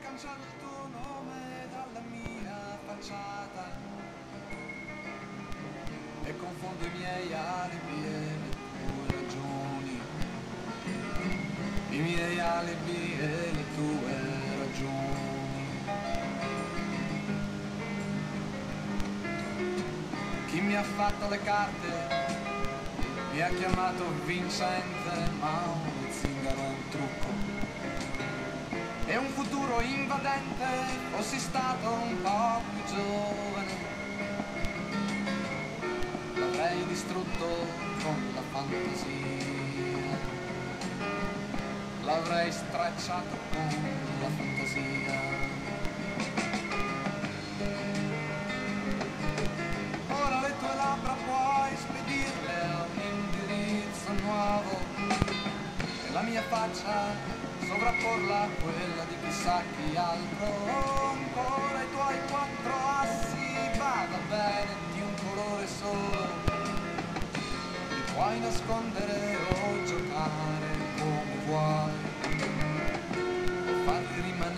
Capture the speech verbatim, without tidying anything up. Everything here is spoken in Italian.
cancello il tuo nome dalla mia facciata e confondo i miei alibi e le tue ragioni, i miei alibi e le tue ragioni. Chi mi ha fatto le carte mi ha chiamato vincente, ma un zingaro è un trucco. E un futuro invadente, fossi stato un po' più giovane, l'avrei distrutto con la fantasia, l'avrei stracciato con la fantasia. Ora le tue labbra puoi spedirle a un indirizzo nuovo e la mia faccia sovrapporla a quella di chissà chi altro. Ancora i tuoi quattro assi, vada bene, di un colore solo, li puoi nascondere o giocare come vuoi, o farli rimanere